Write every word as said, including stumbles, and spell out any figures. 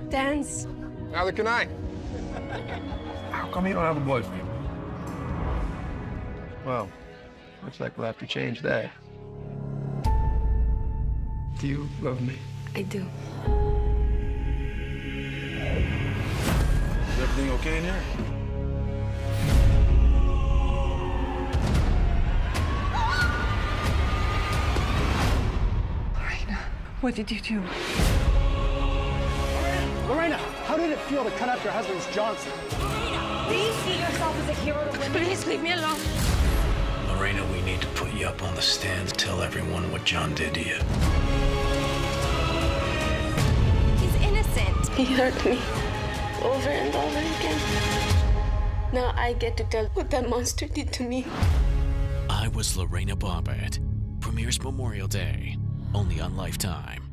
dance. Neither can I. How come you don't have a boyfriend? Well, looks like we'll have to change that. Do you love me? I do. Is everything okay in here? Lorena, what did you do? Lorena, how did it feel to cut up your husband's Johnson? Lorena, do you see yourself as a hero to women? Please leave me alone. Lorena, we need to put you up on the stand to tell everyone what John did to you. He's innocent. He hurt me over and over again. Now I get to tell what that monster did to me. I Was Lorena Bobbitt. Premieres Memorial Day, only on Lifetime.